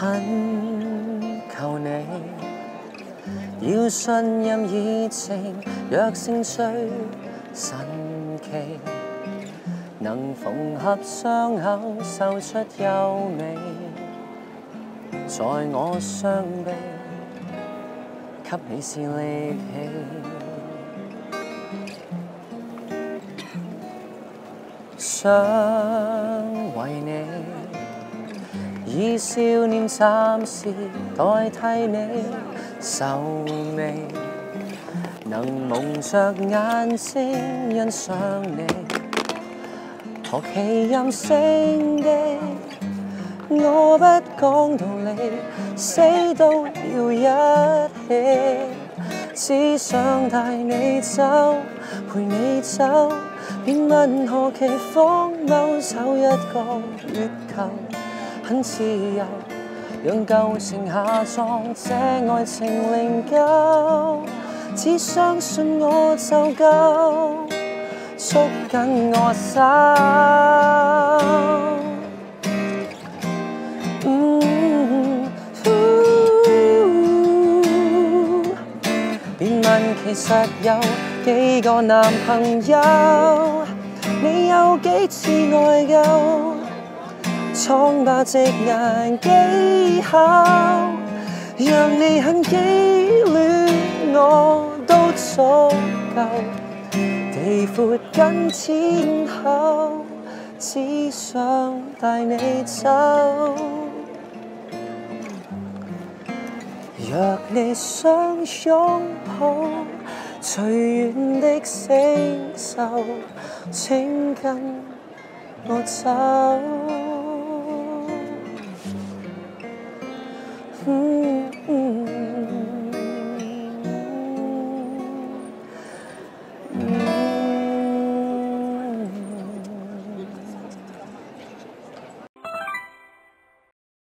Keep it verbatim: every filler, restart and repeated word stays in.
恳求你，要信任熱情，若勝最神奇，能縫合傷口，秀出優美，在我雙臂，給你是力氣。 想為你，以少年暫時代替你愁眉，能蒙着眼睛欣賞你，何其任性的，我不講道理，死都要一起，只想帶你走，陪你走。 便問何其荒謬，找一個月球，很自由，讓舊情下葬，這愛情靈柩，只相信我就夠，捉緊我手。嗯，便問其實有幾個男朋友？ 你有幾次內疚？蒼白直顏技巧，讓你很機戀，我都足夠。地闊跟天厚，只想帶你走。若你想擁抱。 隨緣的承受，請跟我走。